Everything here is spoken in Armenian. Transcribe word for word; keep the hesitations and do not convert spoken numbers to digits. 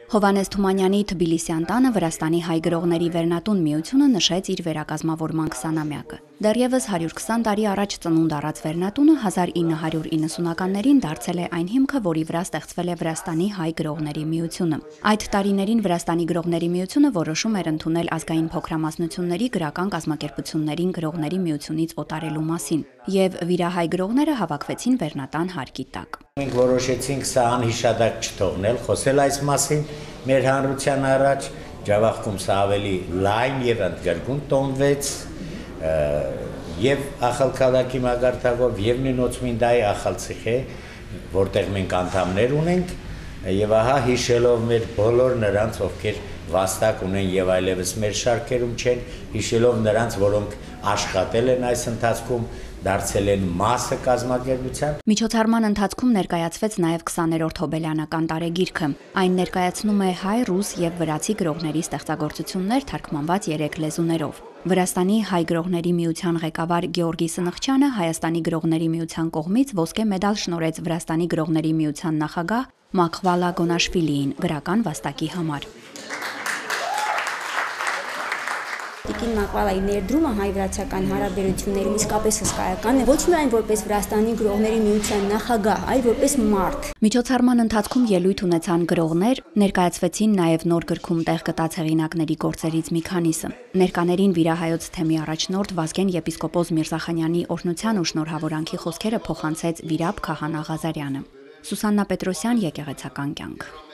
Հովհաննես Թումանյանի Թբիլիսյան տանը Վրաստանի հայ գրողների վերնատուն միությունը նշեց իր վերակազմավորման քսանամյակը։ Դեռևս հարյուր քսան տարի առաջ ծնունդ առած վերնատունը հազար ինը հարյուր իննսունականներին դարձել է այն հիմքը, որի վրա ստեղծվել է Վրաստանի հայ գրողների միությունը։ Այդ տարիներին Վրաստանի գրողների միությունը որոշում էր ընդունել ազգային փոքրամասնությունների գրական կազմակերպություններին գրողների միությունից օտարելու մասին, եւ վիրահայ գրողները հավաքվեցին վերնատան հարկի տակ։ Մենք որոշեցինք սա անհիշադակ չթողնել, խոսել այս մասին մեր հանրության առաջ, Ջավախքում սա ավելի լայն եւ ընդգրկուն տոնվեց, եւ Ախալքալակի մագարտակով եւ Նինոցմինդայի Ախալցիխե, որտեղ մենք անդամներ ունենք, եւ ահա հիշելով մեր բոլոր նրանց, ովքեր վաստակ ունեն եւ այլևս մեր շարքերում չեն, հիշելով նրանց, որոնք աշխատել են այս ընթացքում, դարձել են մասը կազմակերպության։ Միջոցառման ընթացքում ներկայացվեց նաև քսաներորդ հոբելյանական տարեգիրքը։ Այն ներկայացնում է հայ, ռուս եւ վրացի գրողների ստեղծագործություններ թարգմանված երեք լեզուներով։ Վրաստանի հայ գրողների միության ղեկավար Գեորգի Սնխչյանը Հայաստանի գրողների միության կողմից ոսկե մեդալ շնորհեց Վրաստանի գրողների միության նախագահ Մաքվալա Գոնաշվիլիին գրական վաստակի համար։ Տիկին Մակվալայի ներդրումը հայ-վրացական հարաբերություններում իսկապես հսկայական է, ոչ միայն որպես Վրաստանի գրողների միության նախագահ, այլ որպես մարդ։ Միջոցառման ընթացքում ելույթ ունեցան գրողներ, ներկայացվեցին նաև նոր գրքում տեղ գտած հեղինակների գործերից մի քանիսը։ Ներկաներին վիրահայոց թեմի առաջնորդ Վազգեն եպիսկոպոս Միրզախանյանի օրհնության ու շնորհավորանքի խոսքերը փոխանցեց Վիրապ Քահանա Ղազարյանը։ Սուսաննա Պետրոսյան, Եկեղեցական կյանք։